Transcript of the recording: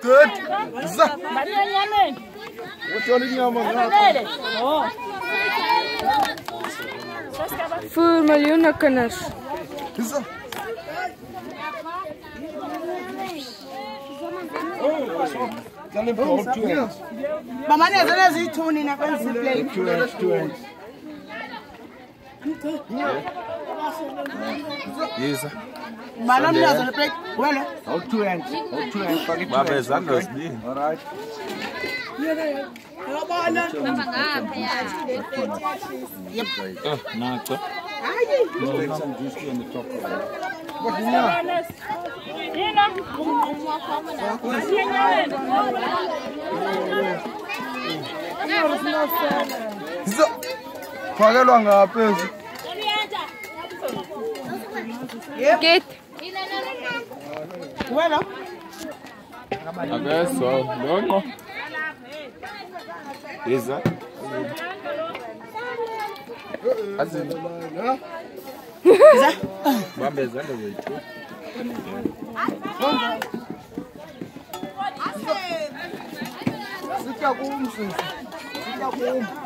Good. Voor miljoenen kinders. Mama nezele zithuni nakwenza play. Yes. Mama nezele play. Wele. Hold two hands. Baba izandla ziningi. All right. Nacho. Take some juice on the top. Fakelwa ngaphezulu. Get. Wele. Akeso, longo. Iza. Azini. Iza. Bamba izandla zethu. Sitya kumsisi. Sitya kum.